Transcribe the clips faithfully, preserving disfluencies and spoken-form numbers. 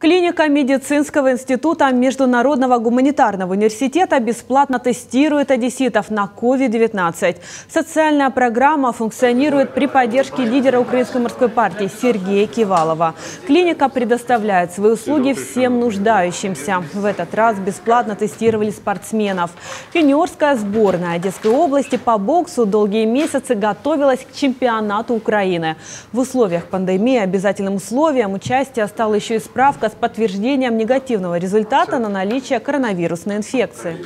Клиника медицинского института Международного гуманитарного университета бесплатно тестирует одесситов на ковид девятнадцать. Социальная программа функционирует при поддержке лидера Украинской морской партии Сергея Кивалова. Клиника предоставляет свои услуги всем нуждающимся. В этот раз бесплатно тестировали спортсменов. Юниорская сборная Одесской области по боксу долгие месяцы готовилась к чемпионату Украины. В условиях пандемии обязательным условием участия стала еще и справка с подтверждением негативного результата на наличие коронавирусной инфекции.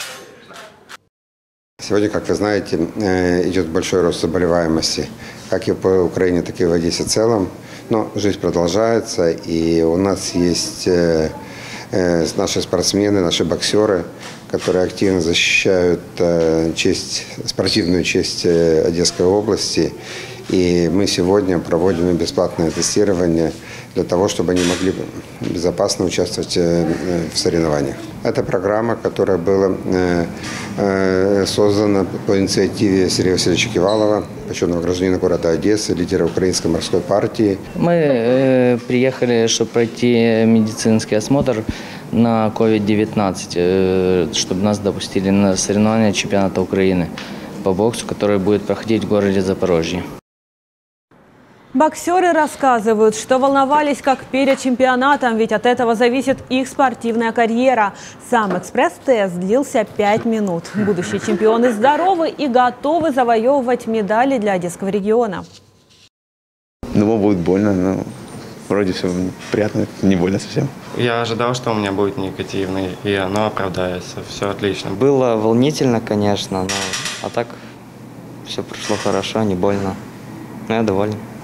Сегодня, как вы знаете, идет большой рост заболеваемости, как и по Украине, так и в Одессе в целом. Но жизнь продолжается, и у нас есть наши спортсмены, наши боксеры, которые активно защищают честь, спортивную честь Одесской области. И мы сегодня проводим бесплатное тестирование для того, чтобы они могли безопасно участвовать в соревнованиях. Это программа, которая была создана по инициативе Сергея Васильевича Кивалова, почетного гражданина города Одессы, лидера Украинской морской партии. Мы э, приехали, чтобы пройти медицинский осмотр на ковид девятнадцать, э, чтобы нас допустили на соревнования чемпионата Украины по боксу, который будет проходить в городе Запорожье. Боксеры рассказывают, что волновались как перед чемпионатом, ведь от этого зависит их спортивная карьера. Сам экспресс-тест длился пять минут. Будущие чемпионы здоровы и готовы завоевывать медали для Одесского региона. Думал, будет больно, но вроде все приятно, не больно совсем. Я ожидал, что у меня будет негативный, и оно оправдается. Все отлично. Было волнительно, конечно, но а так все прошло хорошо, не больно. Но я доволен.